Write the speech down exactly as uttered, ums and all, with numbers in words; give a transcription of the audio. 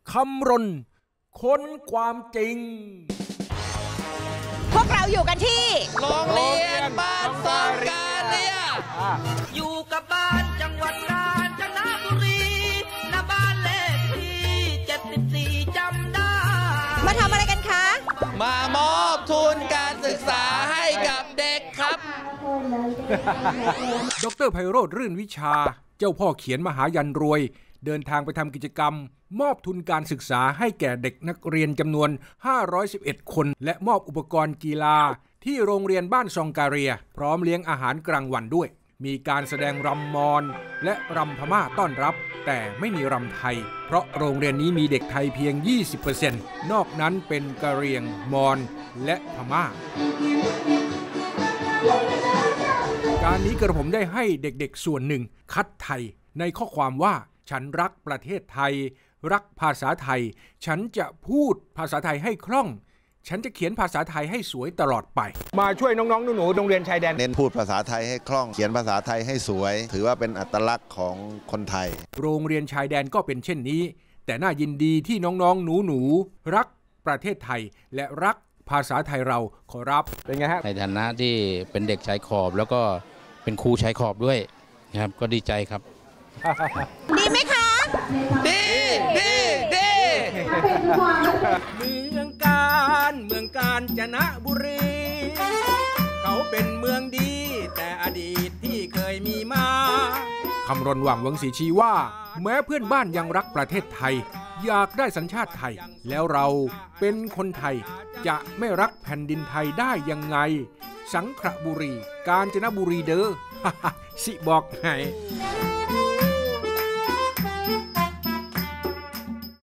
คำรณค้นความจริงพวกเราอยู่กันที่โรงเรียนบ้านสองกาเนี่ยอยู่กับบ้านจังหวัดกาญจนบุรีณบ้านเลขที่เจ็ดสิบสี่จำได้มาทำอะไรกันคะมามอบทุนการศึกษาให้กับเด็กครับดร.ไพโรจน์รื่นวิชาเจ้าพ่อเขียนมหายันรวยเดินทางไปทำกิจกรรมมอบทุนการศึกษาให้แก่เด็กนักเรียนจำนวนห้าร้อยสิบเอ็ดคนและมอบอุปกรณ์กีฬาที่โรงเรียนบ้านซองกาเรียพร้อมเลี้ยงอาหารกลางวันด้วยมีการแสดงรำมอญและรำพม่าต้อนรับแต่ไม่มีรำไทยเพราะโรงเรียนนี้มีเด็กไทยเพียง ยี่สิบเปอร์เซ็นต์ นอกนั้นเป็นกะเหรี่ยงมอญและพม่าการนี้กระผมได้ให้เด็กๆส่วนหนึ่งคัดไทยในข้อความว่าฉันรักประเทศไทยรักภาษาไทยฉันจะพูดภาษาไทยให้คล่องฉันจะเขียนภาษาไทยให้สวยตลอดไปมาช่วยน้องๆหนูๆโรงเรียนชายแดนเน้นพูดภาษาไทยให้คล่องเขียนภาษาไทยให้สวยถือว่าเป็นอัตลักษณ์ของคนไทยโรงเรียนชายแดนก็เป็นเช่นนี้แต่น่ายินดีที่น้องๆหนูๆรักประเทศไทยและรักภาษาไทยเราขอรับเป็นไงฮะในฐานะที่เป็นเด็กชายขอบแล้วก็เป็นครูชายขอบด้วยนะครับก็ดีใจครับดีไหมคะดีดีดีเมืองกาญเมืองกาญจนบุรีเขาเป็นเมืองดีแต่อดีตที่เคยมีมาคำรณหวังหวังศรีชี้ว่าแม้เพื่อนบ้านยังรักประเทศไทยอยากได้สัญชาติไทยแล้วเราเป็นคนไทยจะไม่รักแผ่นดินไทยได้ยังไงสังขละบุรีกาญจนบุรีเด้อ สิบอกให้